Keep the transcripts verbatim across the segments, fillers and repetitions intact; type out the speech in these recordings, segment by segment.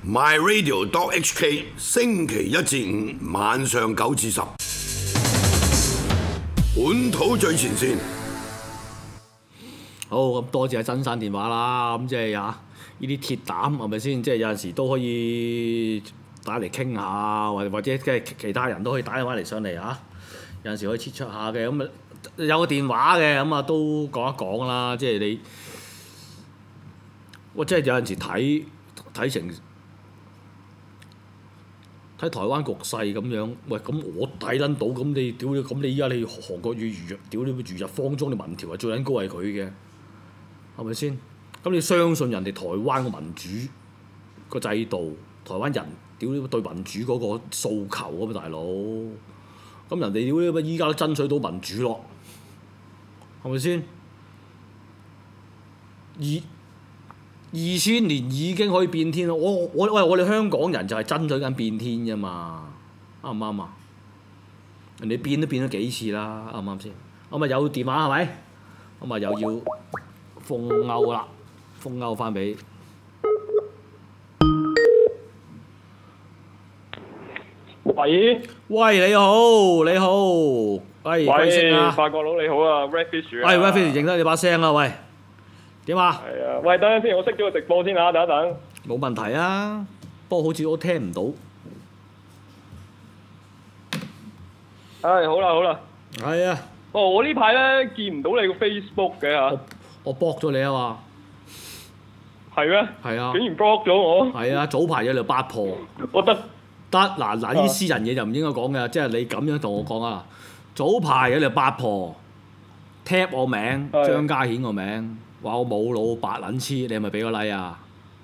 My Radio dot H K 星期一至五晚上九至十，本土最前線。 好，咁多謝真山電話啦，咁即係啊呢啲鐵膽係咪先？即係有陣時都可以打嚟傾下，或或者即係其他人都可以打電話嚟上嚟嚇。有陣時可以切出下嘅，咁啊有個電話嘅，咁啊都講一講啦。即係你，我即係有陣時睇睇成睇台灣局勢咁樣，喂咁我睇撚到，咁你屌你，咁你依家你韓國瑜如屌你如日方中，你民調係最撚高係佢嘅，係咪先？咁你相信人哋台灣個民主個制度，台灣人屌你對民主嗰個訴求啊嘛，大佬。咁人哋屌你依家都爭取到民主咯，係咪先？二二千年已經可以變天啦！我我喂我哋香港人就係爭取緊變天啫嘛，啱唔啱啊？人哋變都變咗幾次啦，啱唔啱先？咁啊有電話係咪？咁啊又要封歐啦，封歐翻俾。 喂喂，你好，你好，喂，貴姓啊？ 法國佬你好啊 ，Redfish 啊！ 喂 ，Redfish 認得你把聲啦，喂，點啊？ 係啊，喂，等陣先，我熄咗個直播先啊，等一等。 冇問題啊，不過好似我聽唔到。 唉，好啦好啦。 係啊。 哦，我呢排咧見唔到你個 Facebook 嘅嚇。 我我 block 咗你啊嘛。 係咩？ 係啊。 竟然 block 咗我。 係啊，早排有條八婆。 我得。 得嗱嗱，呢啲私人嘢就唔應該講嘅，即係你咁樣同我講啊！早排有條八婆 tap 我名，張家顯個名，話我冇腦白撚黐，你係咪俾個 like 啊？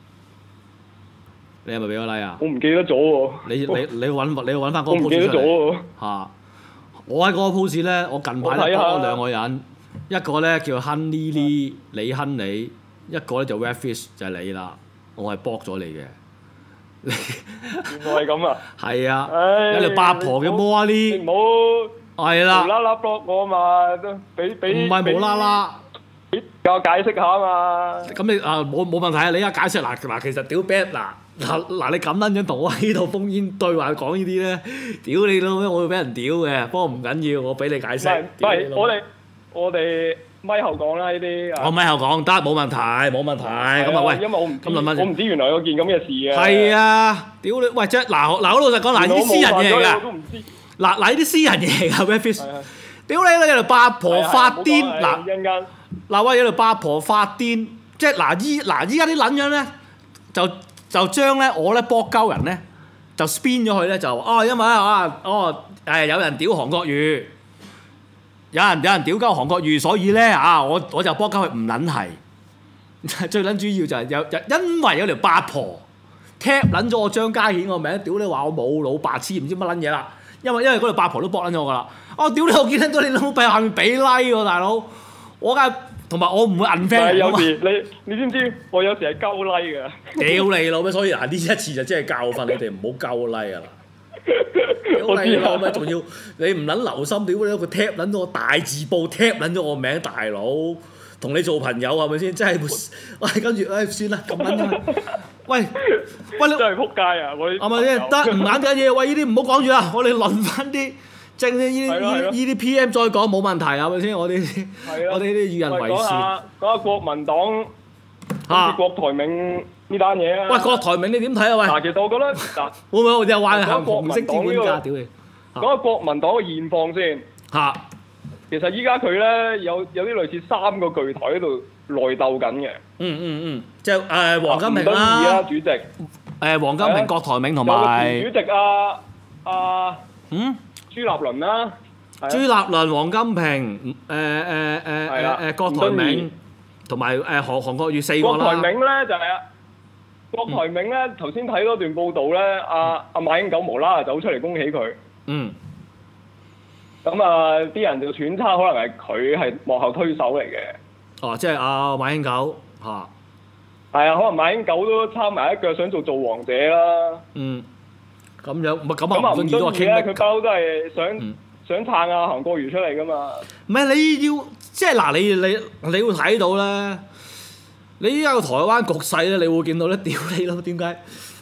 你係咪俾個 like 啊？ 我唔記得咗喎。 你你你揾你揾翻嗰個 post 出嚟。 我唔記得咗喎。 嚇！我喺嗰個 post 咧，我近排咧幫咗兩個人，一個咧叫 Honey Lee 李亨利，一個咧就 Redfish 就係你啦，我係 block 咗你嘅。 原來係咁啊！ 係啊，有條八婆嘅摩呢？ 你唔好係啦， 無啦啦 block 我嘛，都俾俾唔係無啦啦， 教我解釋下啊嘛。 咁你啊冇冇問題啊？你而家解釋嗱嗱，其實屌 bad 嗱嗱嗱，你咁撚樣同我喺度烽煙對話講呢啲咧，屌你老味，我會俾人屌嘅。不過唔緊要，我俾你解釋。 唔係，我哋我哋。咪後講啦呢啲， 我咪後講得冇問題，冇問題。咁啊喂， 因為我唔知，我唔知原來有件咁嘅事嘅。 係啊，屌你！喂，即係嗱嗱，我老實講嗱，呢啲私人嘢嚟㗎。嗱嗱，呢啲私人嘢嚟㗎 ，Redfish。屌你啦！有條八婆發癲嗱，嗱喂，有條八婆發癲，即係嗱依嗱依家啲撚樣咧，就就將咧我咧搏鳩人咧，就 spin 咗佢咧就哦，因為啊哦誒有人屌韓國瑜。有人有人屌鳩韓國瑜，所以咧啊，我我就幫鳩佢唔撚係，最撚主要就係有有因為有條八婆 tap 撚咗我張家顯個名，屌你話我冇腦白痴唔知乜撚嘢啦，因為因為嗰條八婆都幫撚咗我噶啦，我屌你我見得到你老闆下面俾 like 喎大佬，我梗係同埋我唔會 unfriend 有時你你知唔知我有時係鳩 like 㗎？ 屌你老咩！所以嗱呢一次就真係教訓你哋唔好鳩 like 啊啦。 我知啦， 咪仲要你唔撚留心，屌你個 tap 撚咗我大字報 tap 撚咗我名，大佬同你做朋友係咪先？真係喂，跟住唉算啦，咁撚樣。喂喂，你真係撲街啊！我係咪先？得唔眼緊嘢？喂，呢啲唔好講住啦，我哋輪翻啲正呢呢呢呢啲 P M 再講冇問題係咪先？我哋我哋呢啲與人為善。 講下講下國民黨好似郭台銘呢單嘢啊！ 喂，郭台銘你點睇啊？喂， 嗱，其實我覺得嗱， 會唔會我哋又話行國民紅色資本家？屌你！ 講下國民黨嘅現況先。 嚇， 其實依家佢咧有有啲類似三個巨頭喺度內鬥緊嘅。 嗯嗯嗯，即係誒黃金平啦， 啦， 主席。 誒黃金平、郭台銘同埋主席啊啊嗯朱立倫啦。 朱立倫、黃金平、誒誒誒誒誒郭台銘同埋誒韓韓國瑜四個啦。 郭台銘咧就係啊，郭台銘咧頭先睇嗰段報道咧，阿阿馬英九無啦啦走出嚟恭喜佢。嗯。咁啊，啲人就揣測可能係佢係幕後推手嚟嘅。 哦，即係阿馬英九嚇。 係啊，可能馬英九都參埋一腳，想做造王者啦。 嗯。咁樣唔係咁啊？ 唔中意都話傾得。 佢包都係想。嗯想撐啊韓國瑜出嚟噶嘛？ 唔係你要即係嗱，你你你會睇到咧，你依家個台灣局勢咧，你會見到咧，屌你咯，點解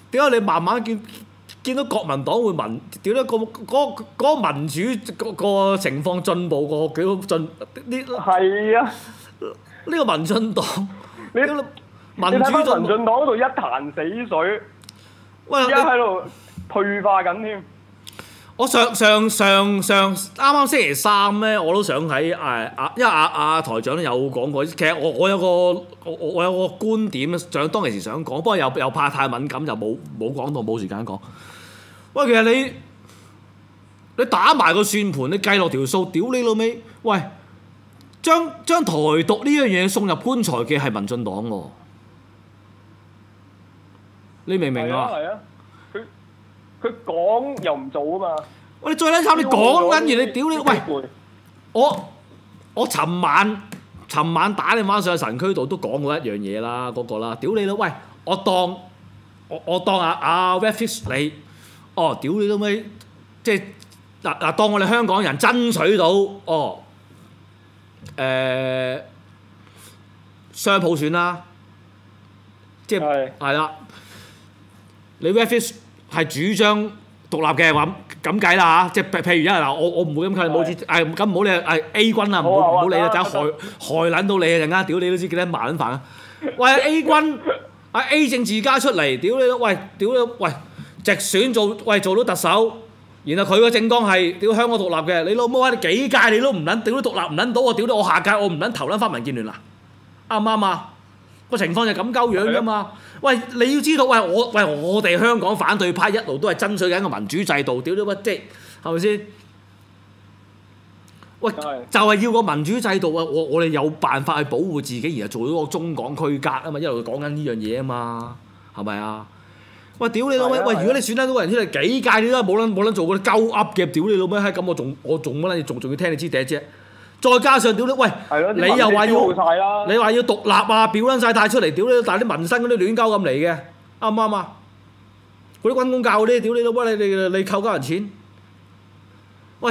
點解你慢慢見見到國民黨會民點解個嗰嗰個民主個個情況進步過幾多進呢？ 係啊， 呢個民進黨， 你民主睇翻民進黨嗰度一潭死水， 喂， 而家喺度退化緊添。 我上上上上啱啱星期三咧，我都想喺誒啊，因為阿阿台長都有講過，其實我我有個我我有個觀點想當其時想講，不過又又怕太敏感就冇冇講到，冇時間講。喂，其實你你打埋個算盤，你計落條數，屌你老味！喂，將將台獨呢樣嘢送入棺材嘅係民進黨喎，你明唔明啊？ 係啊，佢佢講又唔做啊嘛！ 喂，你最撚慘，你講緊嘢，你屌你！喂，我我尋晚尋晚打電話上去神區度都講過一樣嘢啦，嗰、那個啦，屌你啦！喂，我當我我當阿阿 Redfish 你，哦，屌你老味，即係嗱嗱，當我哋香港人爭取到哦，誒、呃、雙普選啦，即係係啦，你 Redfish 係主張獨立嘅話，咁計啦嚇，即係譬如一嗱，我我唔會咁計，冇知誒咁唔好理誒 A 軍啊，唔好唔好理啦，陣害害撚到你啊陣間，屌你都知幾多麻撚煩啊！喂 A 軍阿 A 政治家出嚟，屌你咯，喂屌你喂直選做喂做到特首，然後佢個政綱係屌香港獨立嘅，你老母啊！你幾屆你都唔撚屌都獨立唔撚到，我屌你我下屆我唔撚投撚翻民建聯啦，啱唔啱啊？個情況就咁鳩樣㗎嘛！喂，你要知道，喂我喂我哋香港反對派一路都係爭取緊個民主制度，屌你乜即係係咪先？喂，就係要個民主制度啊！我我哋有辦法去保護自己，然後做到個中港區隔啊嘛！一路講緊呢樣嘢啊嘛，係咪啊？喂，屌你老味！喂，如果你選得到人出嚟幾屆你都冇撚冇撚做嗰啲鳩噏嘅，屌你老味閪！咁我仲我仲乜撚嘢？仲仲要聽你支笛啫？再加上屌你，喂，你又話要，你話要獨立啊，表撚晒態出嚟，屌你！但係啲民生嗰啲亂鳩咁嚟嘅，啱唔啱啊？嗰啲軍公教嗰啲，屌你老母！你你你扣交人錢，喂，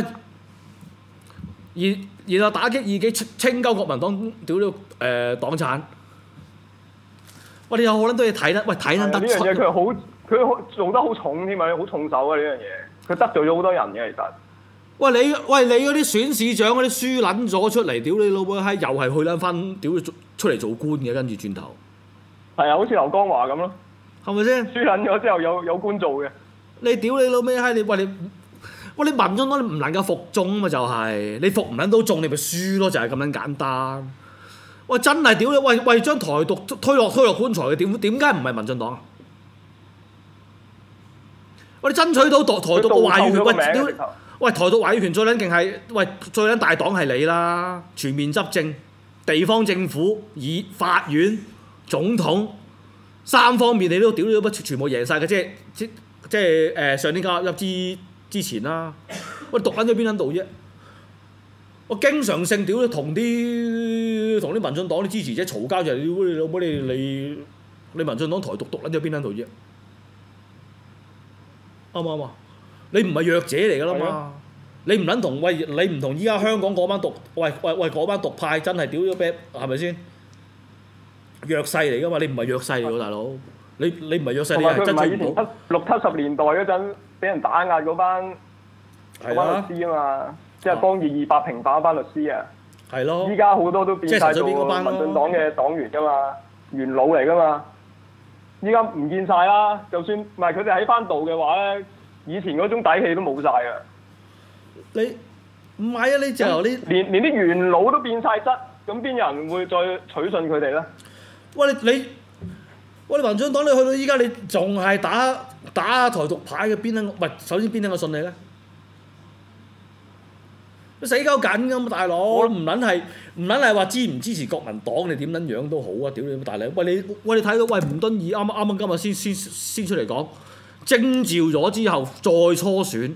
然然後打擊異己清鳩國民黨，屌你誒黨產，喂，你有好撚多嘢睇得，喂睇得得出。 呢樣嘢佢好，佢做得好重添啊，好重手啊呢樣嘢，佢得罪咗好多人嘅其實。 喂你喂你嗰啲選市長嗰啲輸撚咗出嚟，屌你老母閪，又係去撚翻屌你出嚟做官嘅，跟住轉頭。係啊，好似劉江華咁咯， 係咪先？ 輸撚咗之後有有官做嘅。 你屌你老味閪，你喂你喂你民進黨你唔能夠服眾啊嘛，就係、是、你服唔撚到眾，你咪輸咯，就係、是、咁樣簡單。喂真係屌你喂喂將台獨推落推落棺材嘅，點點解唔係民進黨啊？喂你爭取到台台獨嘅話語權，喂屌！喂，台獨話語權最撚勁係，喂最撚大黨係你啦，全面執政，地方政府、以法院、總統三方面你都屌你都全部贏晒嘅，即係即即係誒、呃、上年加入之之前啦。喂，獨撚咗邊撚度啫？我經常性屌你同啲同啲民進黨啲支持者嘈交就係屌你老母你你你民進黨台獨獨撚咗邊撚度啫？啱唔啱啊？你唔係弱者嚟㗎啦嘛！你唔撚同喂，你唔同依家香港嗰班獨喂喂喂嗰班獨派真係屌咗啤，係咪先？弱勢嚟㗎嘛！你唔係弱勢嚟喎，大佬！你你唔係弱勢，你係真係唔好。 六七十年代嗰陣俾人打壓嗰班嗰班律師啊嘛，即係幫二二八平反嗰班律師啊。 係咯。依家好多都變曬做民進黨嘅黨員㗎嘛，元老嚟㗎嘛。依家唔見晒啦，就算唔係佢哋喺翻度嘅話咧。以前嗰種底氣都冇晒啊！ 你唔係啊？你就你連連啲元老都變晒質，咁邊有人會再取信佢哋咧？喂你你，喂你民進黨你去到依家你仲係打打台獨牌嘅邊撚？唔係首先邊撚個信你咧？死鳩緊㗎嘛大佬！唔撚係唔撚係話支唔支持國民黨？你點撚樣都好啊！屌你大佬！喂你喂你睇到喂吳敦義啱啱啱啱今日先先先出嚟講。徵召咗之後再初選，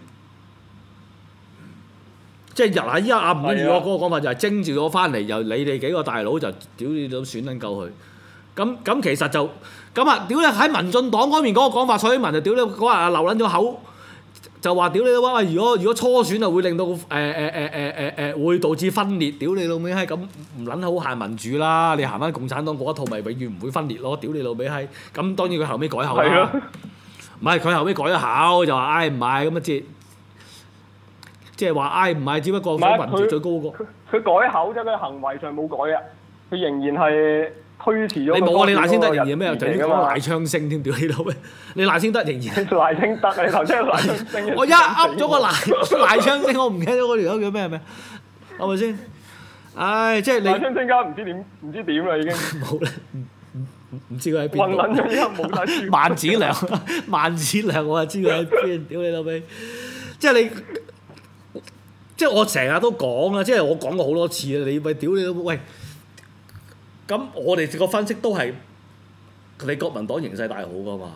即係日喺依家阿吳敦義嗰個講法就係徵召咗翻嚟，由你哋幾個大佬就屌你都選撚夠佢。咁咁其實就咁啊！屌你喺民進黨嗰邊嗰個講法，蔡英文就屌你嗰日啊漏撚咗口，就話屌你老母！如果如果初選啊會令到誒誒誒誒誒誒會導致分裂，屌你老味閪咁唔撚好限民主啦！你行翻共產黨嗰一套咪永遠唔會分裂咯！屌你老味閪咁當然佢後尾改口啦。 唔係佢後尾改咗口，就話唉唔係咁啊，即係即係話唉唔係，只不過想民主最高嗰個。 佢改口啫，佢行為上冇改啊，佢仍然係推遲咗。 你冇啊！你賴清德仍然咩？就已經講賴昌星添，屌你老味！你賴清德仍然賴清德啊！你頭先賴昌星。 我一噏咗個賴賴昌星，我唔記得咗嗰條友叫咩名，係咪先？唉，即係你賴昌星而家唔知點唔知點啦已經。 冇啦，唔唔唔知佢喺邊度。 混撚咗，而家冇晒書。 萬梓良，萬梓良，我就知佢喺邊。屌你老味！即係你。即係我成日都講啦，即係我講過好多次啦。你喂屌你都喂，咁我哋個分析都係你國民黨形勢大好噶嘛？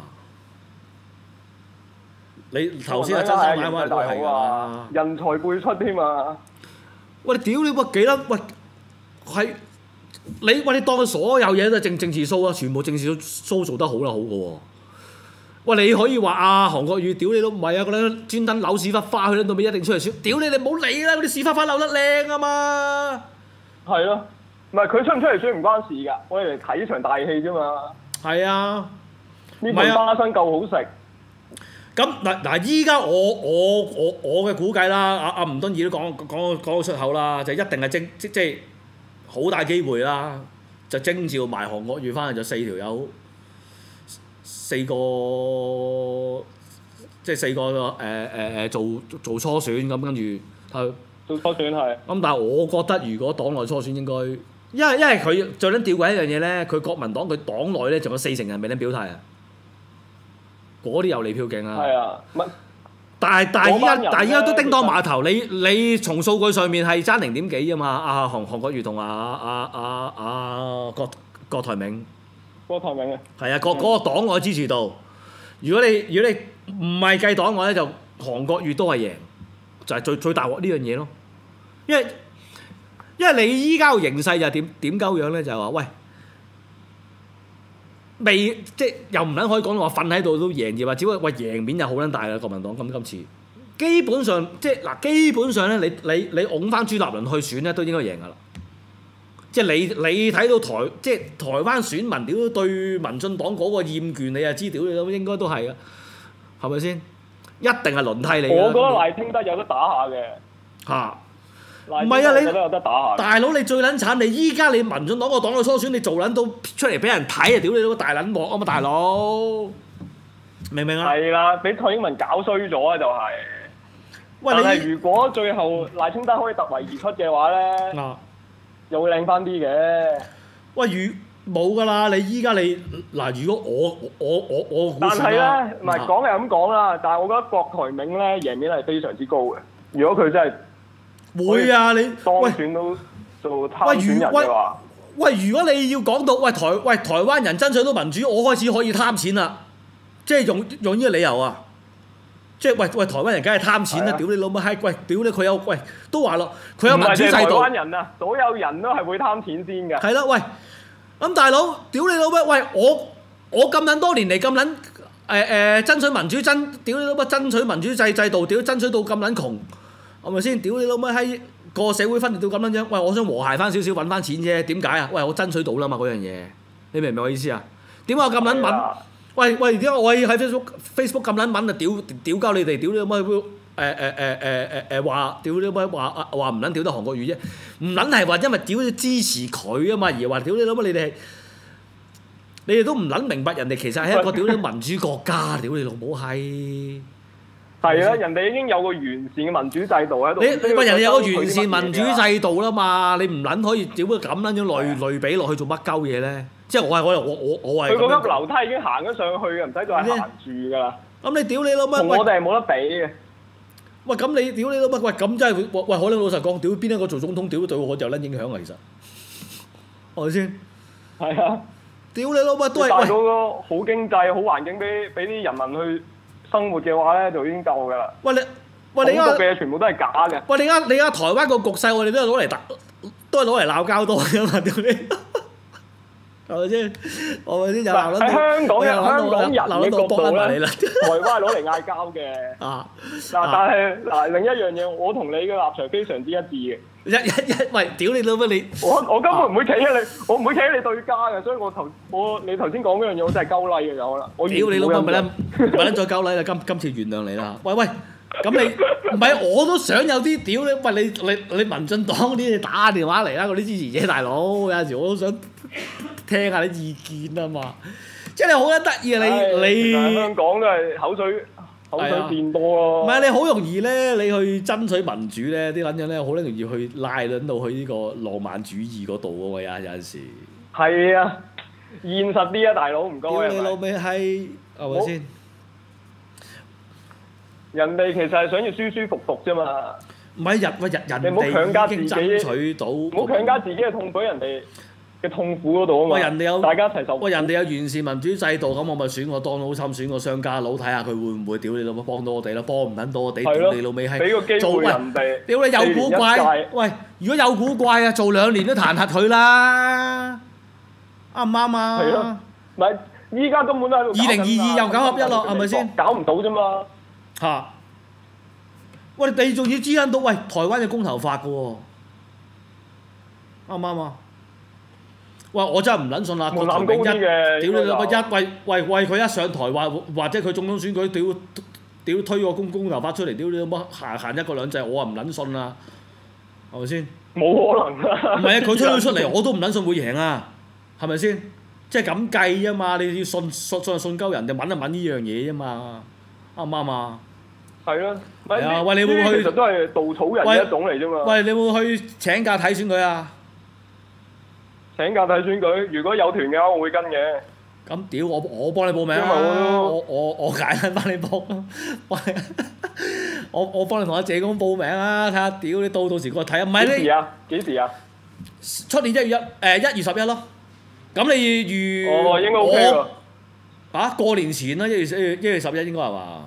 你頭先阿曾生買翻都係㗎， 人才輩出添啊！ 喂，屌你乜幾多？喂，係你喂你當佢所有嘢都係政政治 show 啊，全部政治 show 做得好啦，好嘅喎。喂，你可以話啊，韓國瑜屌你都唔係啊！嗰啲專登扭屎忽花去到尾一定出嚟選，屌你你唔好理啦！嗰啲屎忽花扭得靚啊嘛。係咯，唔係佢出唔出嚟選唔關事㗎，我哋嚟睇場大戲啫嘛。 係啊， 呢盤花生夠好食。 咁嗱嗱，依家我我我我嘅估計啦，阿阿吳敦義都講講講到出口啦，就一定係徵即即係好大機會啦，就徵召埋韓國瑜翻去就四條友。四個即係四個誒誒誒做做初選咁，跟住係做初選係。咁但係我覺得如果黨內初選應該，因為因為佢最撚吊詭一樣嘢咧，佢國民黨佢黨內咧仲有四成人未撚表態啊，嗰啲有利票勁啊。係啊，乜？但係但係依家但係依家都叮當碼頭，你你從數據上面係爭零點幾啫嘛？阿韓韓國瑜同阿阿阿阿郭郭台銘。 郭台銘啊， 係啊，嗰嗰個黨外支持度，如果你如果你唔係計黨外咧，就韓國瑜都係贏，就係、是、最最大鑊呢樣嘢咯。因為因為你依家個形勢就點點鳩樣咧，就係、是、話喂，未即係又唔撚可以講到話瞓喺度都贏，而話只不過喂贏面就好撚大啦，國民黨咁今次基本上即係嗱，基本上咧你你你擁翻朱立倫去選咧，都應該贏噶啦。即係你你睇到台即係台灣選民屌對民進黨嗰個厭倦，你就知屌你咁應該都係啊，係咪先？一定係輪替你。 我覺得賴清德有得打下嘅。嚇！唔係啊，你有得打下。 大佬你最撚慘，你依家你民進黨個黨內初選，你做撚到出嚟俾人睇啊！屌你都大撚鑊啊嘛，大佬！明唔明啊？ 係啦，俾蔡英文搞衰咗啊！就係、是。喂，但係如果最後賴清德可以突圍而出嘅話咧？啊！又會靚翻啲嘅。喂， 如冇㗎啦！你依家你嗱，如果我我我我估算啦。但係咧， 唔係講係咁講啦，但係我覺得郭台銘咧贏面係非常之高嘅。如果佢真係會啊，你當選到做參選人嘅話， 喂，如果你要講到喂台喂台灣人爭取到民主，我開始可以貪錢啦，即係用用呢個理由啊！即係喂喂，台灣人梗係貪錢啦！屌你老母閪！喂，屌你佢有喂都話咯，佢有民主制度。唔係台灣人啊，所有人都係會貪錢先㗎。 係啦，喂，咁大佬，屌你老母！喂，我我咁撚多年嚟咁撚誒誒爭取民主爭，屌你老母爭取民主制制度，屌爭取到咁撚窮，係咪先？屌你老母閪！個社會分裂到咁撚樣，喂，我想和諧翻少少，揾翻錢啫。點解啊？喂，我爭取到啦嘛嗰樣嘢，你明唔明我意思啊？點解我咁撚敏？喂喂，點解我喺 Facebook Facebook 咁撚撚啊？屌屌鳩你哋，屌你乜誒誒誒誒誒誒話，屌你乜話話唔撚屌得韓國瑜啫？唔撚係話因為屌支持佢啊嘛，而話屌你乜你哋，你哋都唔撚明白人哋其實係一個屌你民主國家，屌你老母係。 係啊，人哋已經有個完善嘅民主制度喺度。 你你話人哋有個完善民主制度啦嘛，你唔撚可以屌佢咁撚樣類類比落去做乜鳩嘢咧？即係我係我我我我係。 佢嗰級樓梯已經行咗上去嘅，唔使再行住㗎啦。 咁你屌你老乜？ 同我哋係冇得比嘅。 喂，咁你屌你老乜？喂，咁真係喂喂，可能老實講，屌邊一個做總統，屌對我就撚影響啊！其實係咪先？ 係啊。屌你老乜都係。 帶到個好經濟、好環境俾俾啲人民去生活嘅話咧，就已經夠㗎啦。喂你，喂你而家嘅嘢全部都係假嘅。喂你而家你而家台灣個局勢，我哋都係攞嚟打，都係攞嚟鬧交多㗎嘛？屌你！係咪先？係咪先？又鬧撚到， 香港嘅香港人嘅角度咧，台灣係攞嚟嗌交嘅。啊！嗱，但係嗱另一樣嘢，我同你嘅立場非常之一致嘅。 一一一喂，屌你老母你！ 我我根本唔會企喺你，我唔會企喺你對家嘅，所以我頭我你頭先講嗰樣嘢，我真係鳩 like 嘅有啦。我屌你老母咪撚咪撚再鳩 like 啦！今今次原諒你啦。喂喂，咁你唔係我都想有啲屌你，喂你你你民進黨嗰啲你打電話嚟啦，嗰啲支持者大佬，有陣時我都想聽下啲意見啊嘛。即係你好撚得意啊！你你香港都係口水。口水變多咯， 唔係你好容易咧，你去爭取民主咧，啲撚樣咧好撚容易去拉撚到去呢個浪漫主義嗰度喎，有有陣時。係啊，現實啲啊，大佬唔該。 屌你老味係係咪先？ 人哋其實係想要舒舒服服啫嘛。 唔係人喂人人哋已經爭取到，唔好強加自己嘅痛苦人哋嘅痛苦嗰度啊嘛！ 喂，人哋有大家一齊受。 喂，人哋有完善民主制度，咁我咪選個當勞侵，選個商家佬，睇下佢會唔會屌你老母幫到我哋咯？幫唔撚到我哋，屌你老味係。 俾個機會人哋。 屌你有古怪！喂，如果有古怪啊，做兩年都彈劾佢啦，啱唔啱啊？ 係咯，唔係依家根本都喺度。 二零二二又九合一咯，係咪先？ 搞唔到啫嘛！ 嚇！喂，你仲要知撚到？喂，台灣有公投法嘅喎，啱唔啱啊？喂，我真係唔撚信啦！ 門檻高啲嘅， 屌你老母一喂喂喂佢一上台話或者佢總統選舉屌屌推個公公投法出嚟，屌你老母行行一國兩制，我啊唔撚信啦，係咪先？ 冇可能啊！ 唔係啊，佢推咗出嚟我都唔撚信會贏啊，係咪先？即係咁計啊嘛，你要信信信信鳩人，就揾一揾呢樣嘢啫嘛，啱唔啱啊？ 係咯， 係啊！喂，你會唔會去？ 其實都係稻草人嘅一種嚟啫嘛。 喂，你會唔會去請假睇選舉啊？ 請假睇選舉，如果有團嘅話，我會跟嘅。 咁屌我我幫你報名啊！我我我解緊幫你報，我我幫你同阿謝公報名啊！睇下屌你到到時過嚟睇啊！唔係你幾時啊？幾時啊？ 出年一月一誒一月十一咯。咁你預哦應該 OK 喎。 啊過年前啦，一月一月一月十一應該係嘛？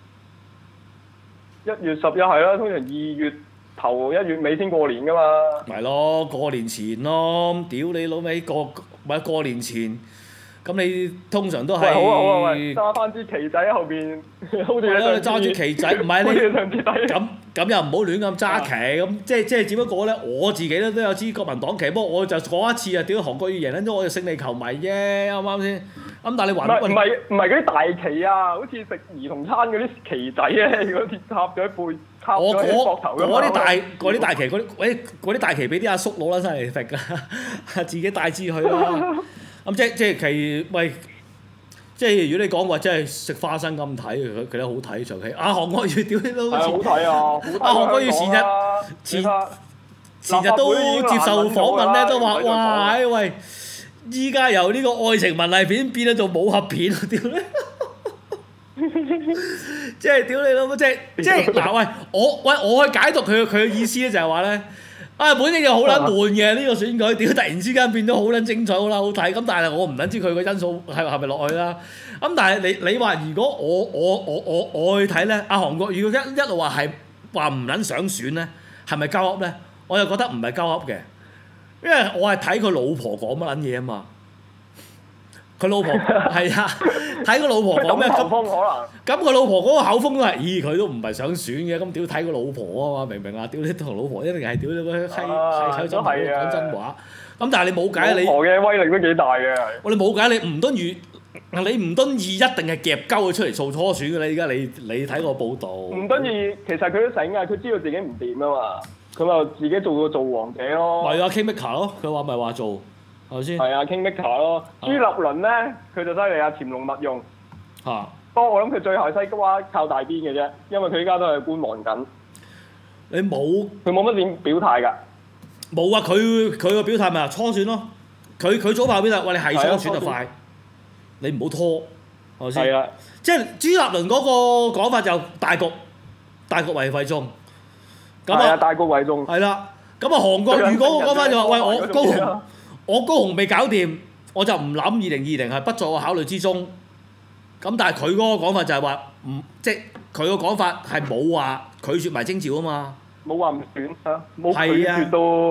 一月十一係啦，通常二月頭一月尾先過年㗎嘛。 咪咯，過年前咯，屌你老味過咪過年前，咁你通常都係。 喂好啊好啊喂，揸翻支旗仔喺後邊，好似你揸住旗仔，唔係你咁咁又唔好亂咁揸旗，咁即係即係只不過咧，我自己咧都有支國民黨旗，不過我就講一次啊，屌韓國瑜贏撚咗，我就勝利球迷啫，啱唔啱先？咁但係你還唔係唔係唔係嗰啲大旗啊，好似食兒童餐嗰啲旗仔咧，如果貼插咗喺背，插咗喺膊頭㗎嘛。 嗰啲大嗰啲大旗，嗰啲喂嗰啲大旗俾啲阿叔攞啦，真係揈㗎，自己帶支去啦。咁即即係其喂，即係如果你講話真係食花生咁睇，佢佢都好睇場戲。阿韓國瑜屌你都好似。 係好睇啊！ 阿韓國瑜前日前前日都接受訪問咧，都話哇喂！依家由呢個愛情文藝片變咗做武俠片，屌你！即係屌你老母，即係即係嗱喂，我喂我去解讀佢佢嘅意思咧，就係話咧，啊本應就好撚悶嘅呢個選舉，屌突然之間變咗好撚精彩，好撚好睇，咁但係我唔撚知佢個因素係係咪落去啦。咁但係你你話如果我我我我我去睇咧，阿韓國瑜一一路話係話唔撚想選咧，係咪鳩噏咧？我又覺得唔係鳩噏嘅。因為我係睇佢老婆講乜撚嘢啊嘛，佢老婆係啊，睇佢老婆講咩咁，咁佢老婆嗰個口風都係，咦佢都唔係想選嘅，咁屌睇佢老婆啊嘛，明唔明啊？屌你同老婆一定係屌你個閪閪閪真講真話，咁但係你冇計你老婆嘅威力都幾大嘅。 我哋冇計你吳敦義，你吳敦義一定係夾鳩佢出嚟做初選嘅啦，依家你你睇個報道。吳敦義其實佢都醒啊，佢知道自己唔掂啊嘛。佢咪自己做個造王者咯， 咪啊 Kingmaker 咯，佢話咪話做，係咪先？ 係啊 Kingmaker 咯，朱立倫咧佢就犀利啊，潛龍勿用。 嚇、啊！ 不過我諗佢最後西瓜靠大邊嘅啫，因為佢依家都係觀望緊。 你冇？ 佢冇乜點表態㗎。 冇啊！佢佢個表態咪話初選咯，佢佢早炮邊啊？喂，你係初選就快，你唔好拖，係咪先？ 係啊， 即係朱立倫嗰個講法就大局，大局為為重。咁啊， 大局為重。 係啦，咁啊，韓國瑜嗰個講法就話：喂，我高雄，我高雄未搞掂，我就唔諗二零二零係不在我考慮之中。咁但係佢嗰個講法就係話唔，即係佢個講法係冇話拒絕埋徵召啊嘛。 冇話唔選啊，冇拒絕到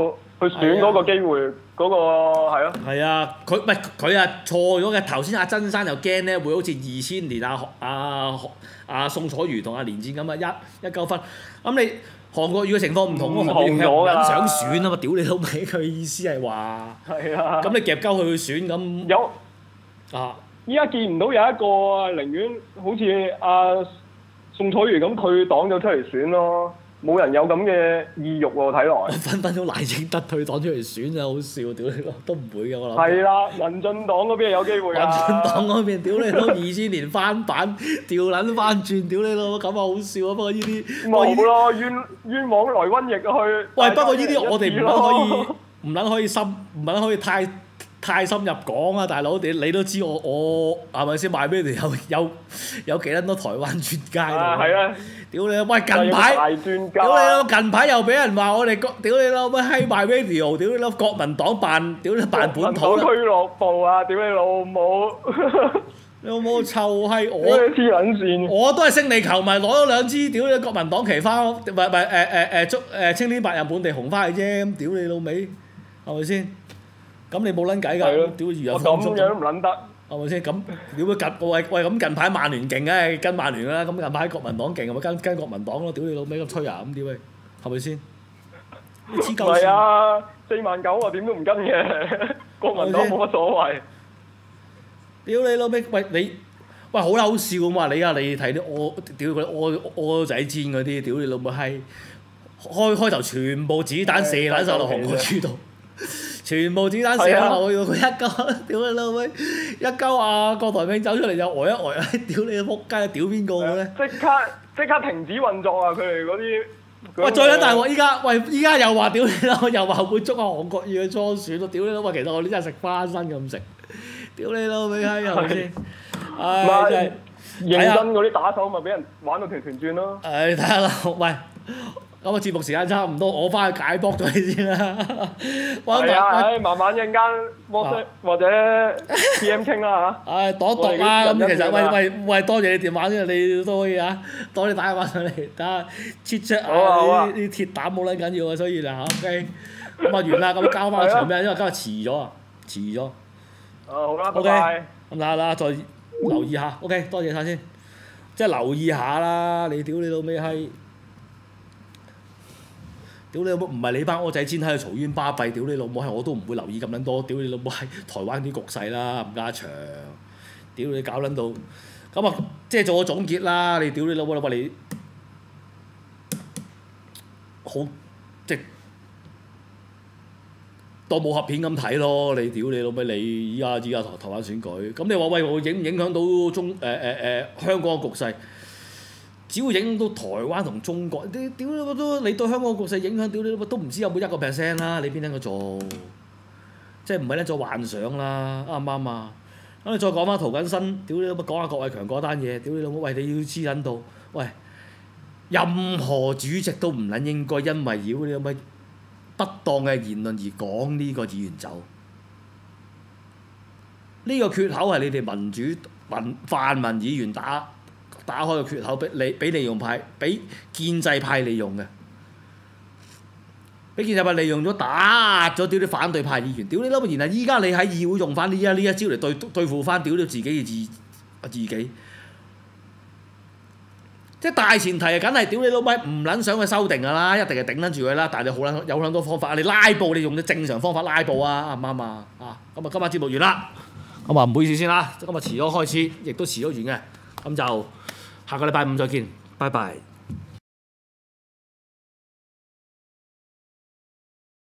去選嗰個機會，嗰、啊、個係咯。 係啊，佢唔係佢啊錯咗嘅。頭先阿曾生又驚咧，會好似二千年阿阿阿宋楚瑜同阿連戰咁啊，一一鳩分。咁你韓國瑜嘅情況唔同喎，韓國瑜唔撚想選啊嘛，屌你老味！佢意思係話， 係啊。 咁你夾鳩佢去選咁有啊？ 依家見唔到有一個寧願好似阿宋楚瑜咁退黨咗出嚟選咯。冇人有咁嘅意欲喎，睇來。 分分鐘賴清德退黨出嚟選就好笑，屌你老，都唔會嘅我諗。 係啦，民進黨嗰邊有機會啊。 民進黨嗰邊，屌你老，二千年翻版，調撚翻轉，屌你老，咁啊好笑啊！不過呢啲冇咯，冤冤枉來瘟疫去。 喂，不過呢啲我哋唔撚可以，唔撚可以深，唔撚可以太太深入講啊，大佬，你你都知我我係咪先買俾你有有有幾撚多台灣專家喺度？ 啊，係啊！ 屌你！喂，近排，屌你老！近排又俾人話我哋國，屌你老乜閪賣 radio，屌你老！國民黨辦，屌你辦本土啦！ 俱樂部啊！屌你老母！ 你老母臭閪我！ 黐撚線！ 我都係勝利球迷，攞咗兩支屌你國民黨旗翻，唔係唔係誒誒誒足誒青天白日滿地紅翻去啫，咁屌你老味，係咪先？咁你冇撚計㗎，屌如有風咁樣唔撚得。 係咪先？咁屌佢近喂喂咁近排曼聯勁梗係跟曼聯啦，咁近排國民黨勁咪跟跟國民黨咯，屌你老味咁吹啊咁屌你，係咪先？黐鳩線！ 係啊，四萬九啊點都唔跟嘅，國民黨冇乜所謂。 屌你老味，喂你喂好啦好笑咁話你啊，你睇啲屙屌佢屙屙仔煎嗰啲，屌你老母閪！開開頭全部子彈射撚晒落紅果柱度。全部子彈射落去，佢一鳩，屌你老味！一鳩啊，郭台銘走出嚟就呆一呆，屌你個仆街，屌邊個咧？ 即刻即刻停止運作啊！佢哋嗰啲。 喂，最撚大鑊！依家喂，依家又話屌你老，又話會捉阿韓國瑜去初選咯，屌你老味！其實我哋真係食花生咁食，屌你老味閪係咪先？唉，真係認真嗰啲打手咪俾人玩到團團轉咯。 誒，睇下啦，喂。咁啊，節目時間差唔多，我翻去解卜咗你先啦。 係啊，誒，慢慢一陣間 WhatsApp 或者 P M 傾啦嚇。 誒，躲讀啦，咁其實喂喂喂，多謝你電話先，你都可以啊，多啲打電話上嚟，睇下 check check 啊，啲啲鐵膽冇撚緊要啊，所以啦嚇 OK。咁啊完啦，咁交翻個場咩？因為今日遲咗啊，遲咗。 啊好啦，拜拜。 拜。 咁嗱嗱，再留意下 OK，多謝晒先，即係留意下啦，你屌你老味閪！屌你老母！唔係你班柯仔煎喺度嘈冤巴閉，屌你老母係我都唔會留意咁撚多，屌你老母係台灣啲局勢啦，冚家祥，屌你搞撚到，咁啊即係做個總結啦，你屌你老母啦，喂你好即係當武俠片咁睇咯，你屌你老味你依家依家台台灣選舉，咁你話喂我影唔影響到中誒誒誒香港嘅局勢？只要影響到台灣同中國，你屌你都你對香港局勢影響，屌你都唔知有冇一個 percent 啦，你邊撚個做？即係唔係咧做幻想啦，啱唔啱啊？咁你再講翻涂謹申，屌你老母講下郭偉強嗰單嘢，屌你老母喂你要知撚到，喂任何主席都唔撚應該因為妖你老母不當嘅言論而趕呢個議員走，呢、這個缺口係你哋民主民泛民議員打。打開個缺口俾你俾利用派，俾建制派利用嘅，俾建制派利用咗打咗屌啲反對派議員，屌你老母！然後依家你喺議會用翻呢一呢一招嚟對對付翻屌你自己嘅自自己，即係大前提係梗係屌你老母唔撚想去修訂㗎啦，一定係頂撚住佢啦。但係你好撚有好撚多方法，你拉布你用啲正常方法拉布啊，啱唔啱啊？啊，咁啊今晚節目完啦，咁啊唔好意思先啦，今日遲咗開始，亦都遲咗完嘅，咁就。下個禮拜五再見，拜拜。